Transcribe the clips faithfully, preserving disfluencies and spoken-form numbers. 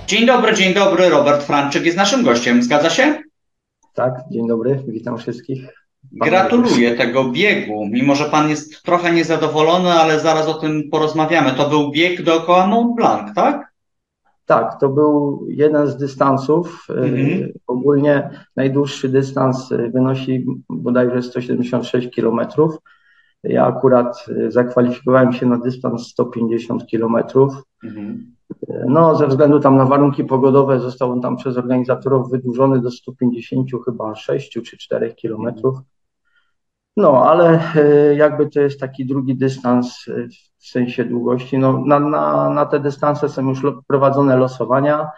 Dzień dobry, dzień dobry. Robert Franczyk jest naszym gościem. Zgadza się? Tak, dzień dobry, witam wszystkich. Pan również. Gratuluję tego biegu. Mimo że pan jest trochę niezadowolony, ale zaraz o tym porozmawiamy. To był bieg dookoła Mont Blanc, tak? Tak, to był jeden z dystansów. Mhm. Y, Ogólnie najdłuższy dystans y, wynosi bodajże sto siedemdziesiąt sześć kilometrów. Ja akurat y, zakwalifikowałem się na dystans sto pięćdziesiąt kilometrów. Mhm. No, ze względu tam na warunki pogodowe został on tam przez organizatorów wydłużony do stu pięćdziesięciu chyba sześciu czy czterech kilometrów. No, ale y, jakby to jest taki drugi dystans y, w sensie długości. No, na, na, na te dystanse są już lo, prowadzone losowania.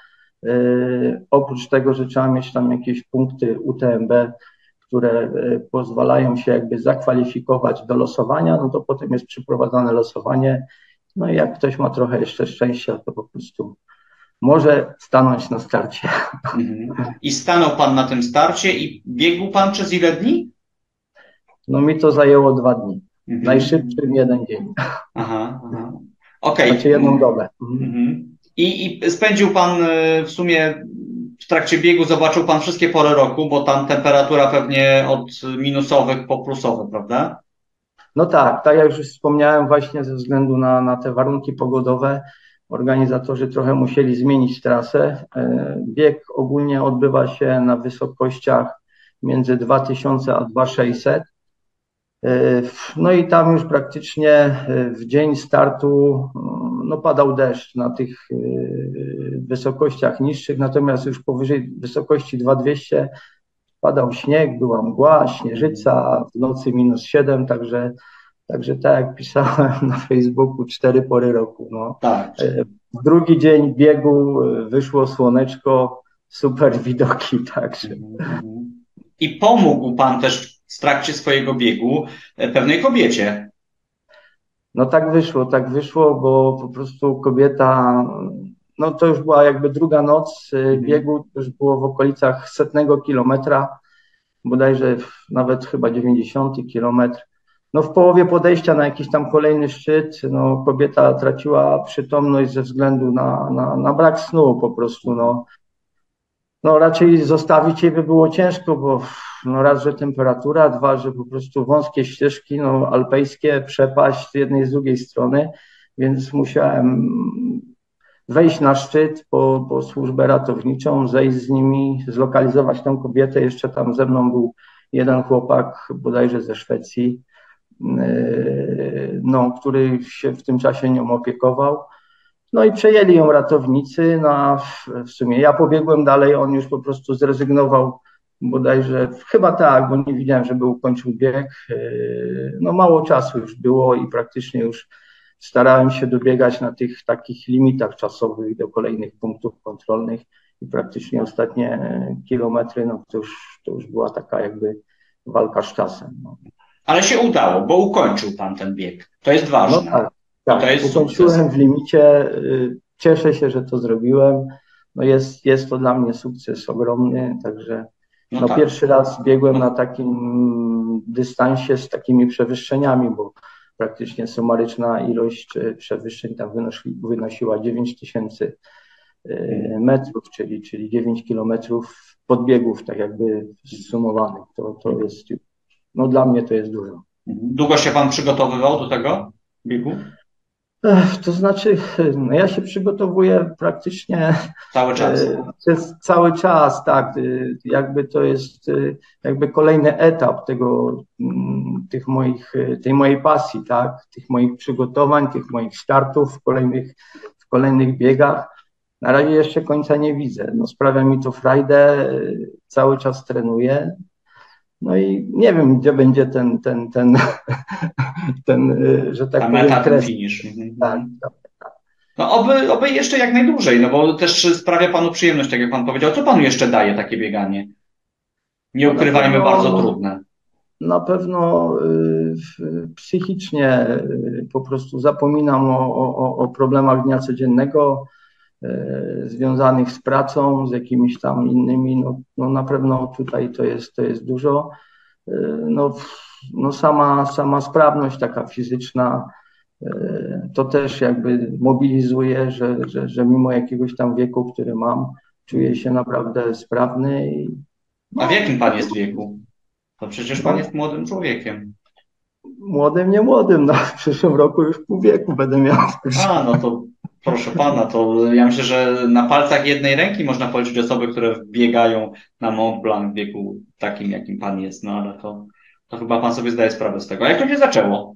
Y, oprócz tego, że trzeba mieć tam jakieś punkty U T M B, które y, pozwalają się jakby zakwalifikować do losowania, no to potem jest przeprowadzane losowanie. No i jak ktoś ma trochę jeszcze szczęścia, to po prostu może stanąć na starcie. Mhm. I stanął pan na tym starcie i biegł pan przez ile dni? No mi to zajęło dwa dni. Mhm. Najszybszym jeden dzień. Aha, aha. Okej. Znaczy jedną dobę. Mhm. Mhm. I, I spędził pan y, w sumie w trakcie biegu, zobaczył pan wszystkie pory roku, bo tam temperatura pewnie od minusowych po plusowe, prawda? No tak, tak jak już wspomniałem, właśnie ze względu na, na te warunki pogodowe, organizatorzy trochę musieli zmienić trasę. E, Bieg ogólnie odbywa się na wysokościach między dwa tysiące a dwa tysiące sześćset. E, No i tam już praktycznie e, w dzień startu mm, no padał deszcz na tych e, wysokościach niższych, natomiast już powyżej wysokości dwa tysiące dwieście padał śnieg, była mgła, śnieżyca, w nocy minus siedem, także Także tak jak pisałem na Facebooku, cztery pory roku. No. Tak. W drugi dzień biegu wyszło słoneczko, super widoki, także. I pomógł pan też w trakcie swojego biegu pewnej kobiecie. No tak wyszło, tak wyszło, bo po prostu kobieta, no to już była jakby druga noc biegu, to już było w okolicach setnego kilometra, bodajże nawet chyba dziewięćdziesiąty kilometr. No w połowie podejścia na jakiś tam kolejny szczyt, no kobieta traciła przytomność ze względu na, na, na brak snu po prostu, no. No raczej zostawić jej by było ciężko, bo no raz, że temperatura, dwa, że po prostu wąskie ścieżki, no alpejskie, przepaść z jednej i z drugiej strony, więc musiałem wejść na szczyt po, po służbę ratowniczą, zejść z nimi, zlokalizować tę kobietę. Jeszcze tam ze mną był jeden chłopak bodajże ze Szwecji, no, który się w tym czasie nią opiekował. No i przejęli ją ratownicy. No, w sumie ja pobiegłem dalej, on już po prostu zrezygnował bodajże, chyba tak, bo nie widziałem, żeby ukończył bieg. No mało czasu już było i praktycznie już starałem się dobiegać na tych takich limitach czasowych do kolejnych punktów kontrolnych i praktycznie ostatnie kilometry, no to już, to już była taka jakby walka z czasem. No. Ale się udało, bo ukończył pan ten bieg. To jest ważne. No tak, tak. To jest Ukończyłem sukces. w limicie. Cieszę się, że to zrobiłem. No jest, jest to dla mnie sukces ogromny, także No no tak. pierwszy raz biegłem na takim dystansie z takimi przewyższeniami, bo praktycznie sumaryczna ilość przewyższeń tam wynosi, wynosiła dziewięć tysięcy metrów, czyli, czyli dziewięć kilometrów podbiegów, tak jakby zsumowanych. To, to jest, no dla mnie to jest dużo. Długo się pan przygotowywał do tego biegu? Ech, to znaczy, no ja się przygotowuję praktycznie Cały czas. przez cały czas, tak, jakby to jest jakby kolejny etap tego, tych moich, tej mojej pasji, tak, tych moich przygotowań, tych moich startów w kolejnych, w kolejnych biegach. Na razie jeszcze końca nie widzę. No, sprawia mi to frajdę, cały czas trenuję. No i nie wiem, gdzie będzie ten, ten, ten, ten, że tak Ta powiem, meta, ten kres. finisz. Tak, tak. No oby, oby jeszcze jak najdłużej, no bo też sprawia panu przyjemność, tak jak pan powiedział. Co panu jeszcze daje takie bieganie? Nie No na ukrywajmy, pewno- bardzo trudne. Na pewno y, psychicznie y, po prostu zapominam o, o, o problemach dnia codziennego y, związanych z pracą, z jakimiś tam innymi. No, no na pewno tutaj to jest, to jest dużo. Y, no, no sama, sama sprawność taka fizyczna To też jakby mobilizuje, że, że, że mimo jakiegoś tam wieku, który mam, czuję się naprawdę sprawny i A w no, jakim pan jest wieku? To przecież pan no jest młodym człowiekiem. młodym, nie młodym, no w przyszłym roku już pół wieku będę miał. A, no to proszę pana, to ja myślę, że na palcach jednej ręki można policzyć osoby, które biegają na Mont Blanc w wieku takim, jakim pan jest, no ale to, to chyba pan sobie zdaje sprawę z tego. A jak to się zaczęło?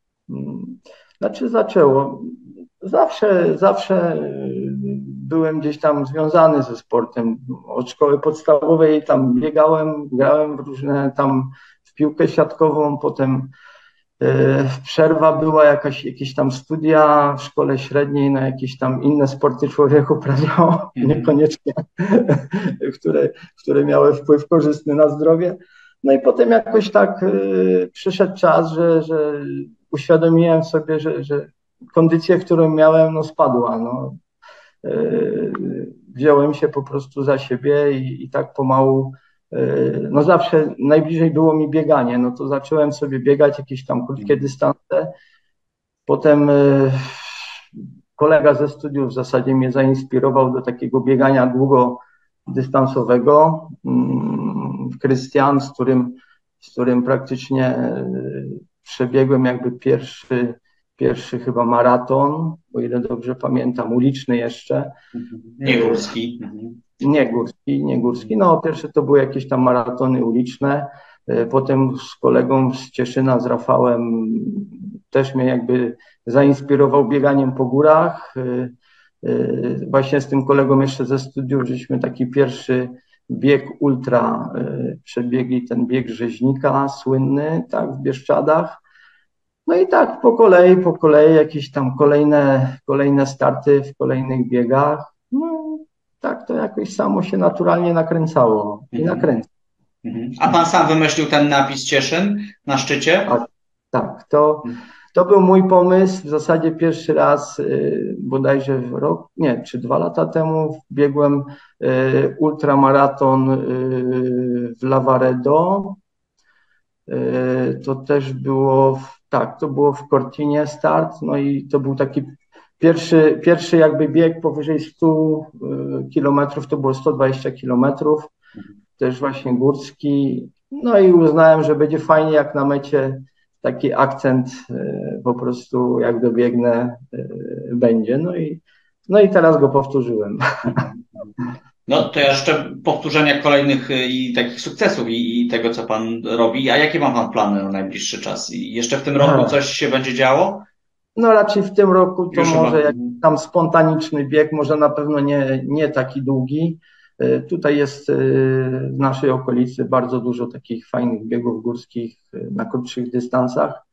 Znaczy zaczęło. Zawsze, zawsze byłem gdzieś tam związany ze sportem. Od szkoły podstawowej tam biegałem, grałem w różne tam w piłkę siatkową, potem e, przerwa była jakaś, jakieś tam studia w szkole średniej, na jakieś tam inne sporty człowiek uprawiał, Mhm. niekoniecznie, które, które miały wpływ korzystny na zdrowie. No i potem jakoś tak y, przyszedł czas, że, że uświadomiłem sobie, że, że kondycja, którą miałem, no spadła. No. Y, wziąłem się po prostu za siebie i, i tak pomału, y, no zawsze najbliżej było mi bieganie, no to zacząłem sobie biegać jakieś tam krótkie dystanse. Potem y, kolega ze studiów w zasadzie mnie zainspirował do takiego biegania długodystansowego. Krystian, z którym, z którym praktycznie y, przebiegłem jakby pierwszy, pierwszy chyba maraton, o ile dobrze pamiętam, uliczny jeszcze. Nie górski. Mhm. Nie górski, nie górski. No pierwsze to były jakieś tam maratony uliczne. Y, Potem z kolegą z Cieszyna, z Rafałem, też mnie jakby zainspirował bieganiem po górach. Y, y, Właśnie z tym kolegą jeszcze ze studiów, żeśmy taki pierwszy bieg ultra y, przebiegli, ten bieg rzeźnika słynny, tak, w Bieszczadach. No i tak po kolei, po kolei jakieś tam kolejne, kolejne starty w kolejnych biegach. No tak to jakoś samo się naturalnie nakręcało i Mhm. nakręca. Mhm. A pan sam wymyślił ten napis Cieszyn na szczycie? Tak, tak, to, to był mój pomysł. W zasadzie pierwszy raz y, bodajże w rok, nie, czy dwa lata temu biegłem y, ultramaraton y, w Lavaredo. Y, to też było, w, tak, to było w Cortinie start, no i to był taki pierwszy, pierwszy jakby bieg powyżej stu y, kilometrów, to było sto dwadzieścia kilometrów, też właśnie górski. No i uznałem, że będzie fajnie, jak na mecie taki akcent y, po prostu jak dobiegnę y, będzie. No i, no i teraz go powtórzyłem. No to ja życzę powtórzenia kolejnych y, i takich sukcesów i, i tego, co pan robi. A jakie ma pan plany na najbliższy czas? I jeszcze w tym roku coś się będzie działo? No raczej w tym roku to Już może chyba. jakiś tam spontaniczny bieg, może na pewno nie, nie taki długi. Y, Tutaj jest y, w naszej okolicy bardzo dużo takich fajnych biegów górskich y, na krótszych dystansach.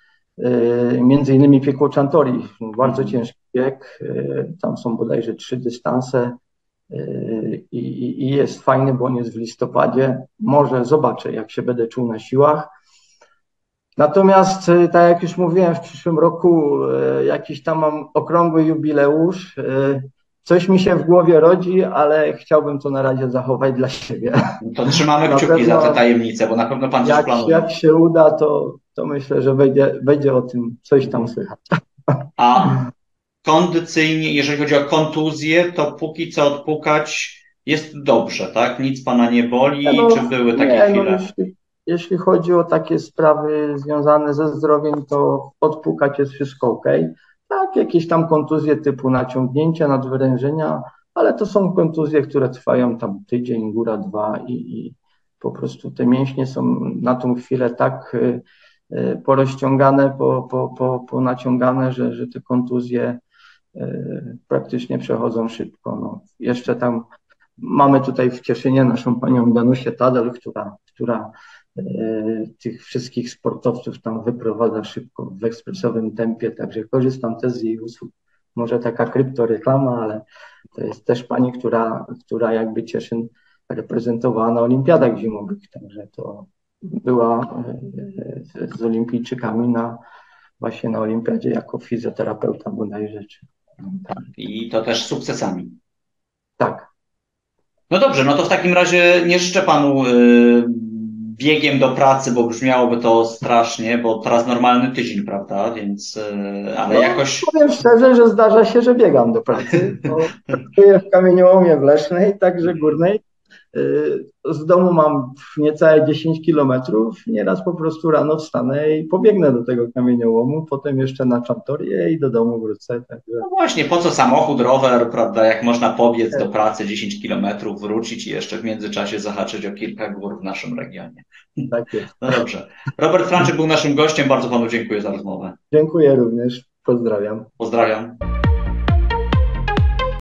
Y, Między innymi Piekło Czantori, bardzo Mhm. ciężki bieg. y, Tam są bodajże trzy dystanse y, i, i- i jest fajny, bo on jest w listopadzie. Może zobaczę, jak się będę czuł na siłach. Natomiast, y, tak jak już mówiłem, w przyszłym roku y, jakiś tam mam okrągły jubileusz. y, Coś mi się w głowie rodzi, ale chciałbym to na razie zachować dla siebie. To trzymamy Na kciuki za te pewno tajemnice, bo na pewno pan coś jak, planuje. jak się uda, to, to myślę, że będzie, będzie o tym coś tam słychać. A kondycyjnie, jeżeli chodzi o kontuzję, to póki co odpukać jest dobrze, tak? Nic pana nie Nie, boli, no, czy były takie nie, no chwile? jeśli, jeśli chodzi o takie sprawy związane ze zdrowiem, to odpukać jest wszystko ok. Tak, jakieś tam kontuzje typu naciągnięcia, nadwyrężenia, ale to są kontuzje, które trwają tam tydzień, góra dwa i, i po prostu te mięśnie są na tą chwilę tak y, y, porozciągane, po, po, po, ponaciągane, że, że te kontuzje y, praktycznie przechodzą szybko. No. Jeszcze tam mamy tutaj w Cieszynie naszą panią Danusię Tadel, która, która e, tych wszystkich sportowców tam wyprowadza szybko w ekspresowym tempie, także korzystam też z jej usług. Może taka kryptoreklama, ale to jest też pani, która, która jakby Cieszyn reprezentowała na olimpiadach zimowych, także to była e, z olimpijczykami na właśnie na olimpiadzie jako fizjoterapeuta bodajże. Czy, no, tak, I to też sukcesami. tak. No dobrze, no to w takim razie nie życzę panu y, biegiem do pracy, bo brzmiałoby to strasznie, bo teraz normalny tydzień, prawda, więc, e, ale No, jakoś... powiem szczerze, że zdarza się, że biegam do pracy, bo pracuję w kamieniołomie w Lesznej, także górnej. Z domu mam niecałe dziesięć kilometrów. Nieraz po prostu rano wstanę i pobiegnę do tego kamieniołomu, potem jeszcze na Czantorię i do domu wrócę. Także... No właśnie, po co samochód, rower, prawda, jak można pobiec do pracy dziesięć kilometrów, wrócić i jeszcze w międzyczasie zahaczyć o kilka gór w naszym regionie. Tak jest. No dobrze. Robert Franczyk był naszym gościem, bardzo panu dziękuję za rozmowę. Dziękuję również, pozdrawiam. Pozdrawiam.